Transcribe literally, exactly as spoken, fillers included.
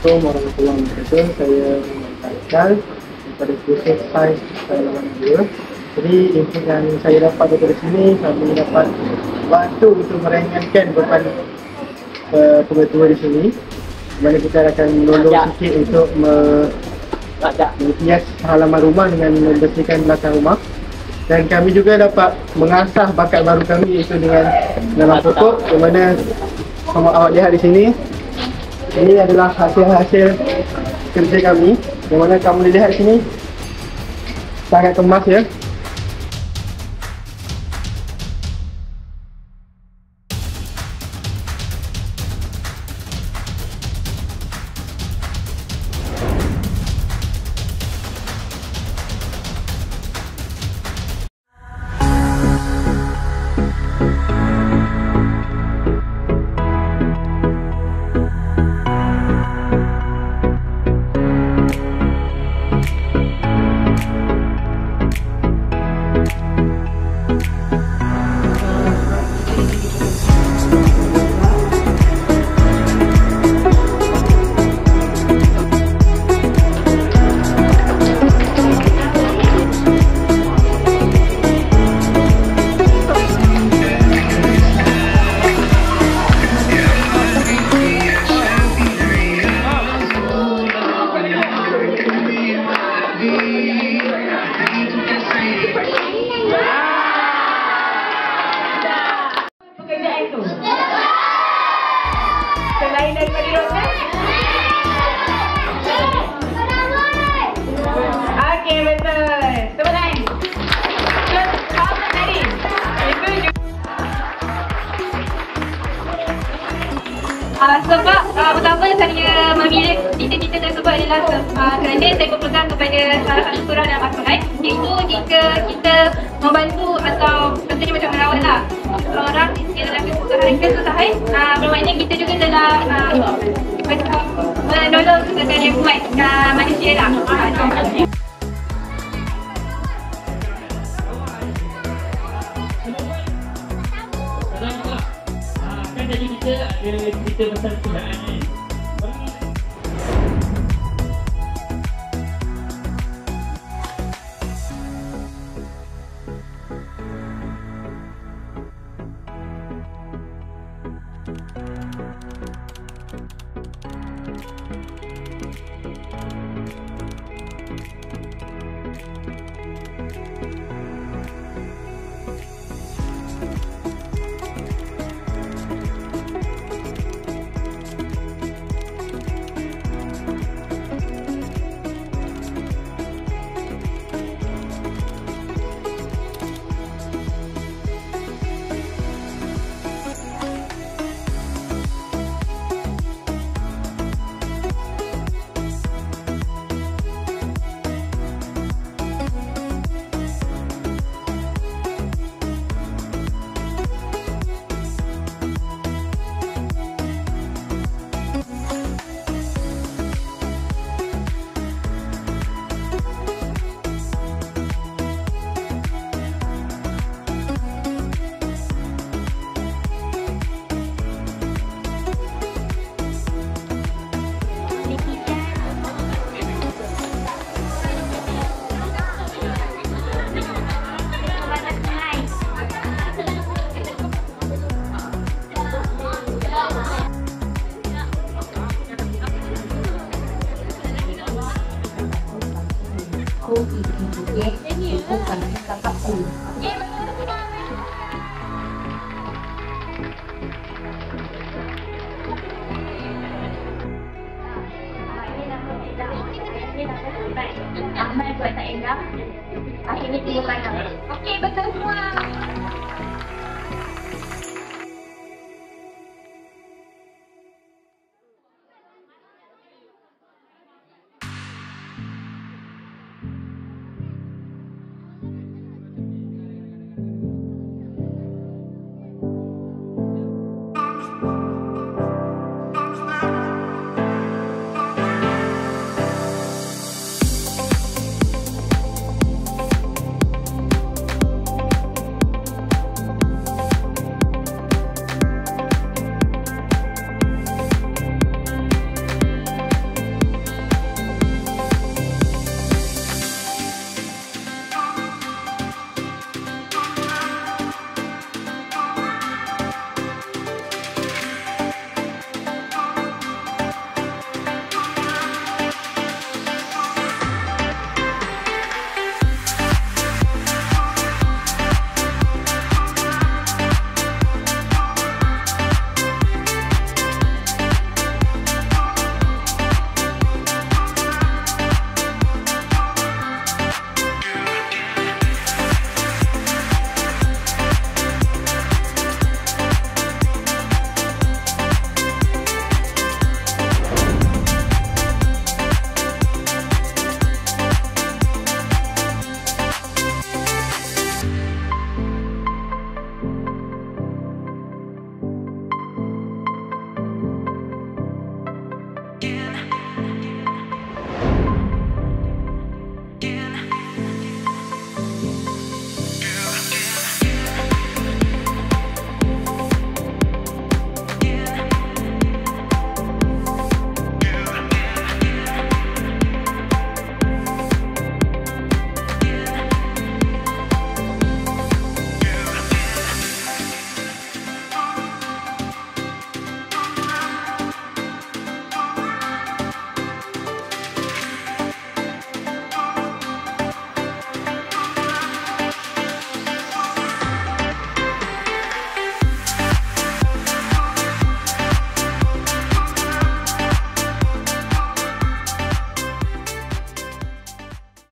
Assalamualaikum warahmatullahi wabarakatuh. Saya Ikatan daripada kursus Sains Pengalaman dua. Jadi input yang saya dapat daripada sini, kami dapat bantu untuk meringankan beban uh, pengetua di sini. Di mana kita akan menolong sikit untuk menghias halaman rumah dengan membersihkan belakang rumah. Dan kami juga dapat mengasah bakat baru kami, iaitu dengan menanam pokok. Di mana kalau awak lihat di sini, ini adalah hasil-hasil kerja kami. Di mana kamu boleh lihat di sini, sangat kemas ya. Selain daripada rotan. Okey, betul. Tepuk tangan. Terus, apa tadi? Itu juga. Uh, sebab uh, pertama saya memilih cita-cita tersebut adalah uh, kerana saya berpegang kepada salah satu surah dalam Al-Quran, iaitu jika kita membantu atau contohnya macam merawat lah seseorang di dalam kesusahan, kesusahan uh, bermakna kita juga telah uh, menolong kesusahan yang kuat uh, manusia lah. Uh, Kan tadi kita ada cerita pasal kesudahan ni. bukan kakakku. Ahmad buat tak elak. Akhirnya timbul panas. Okey, betul semua.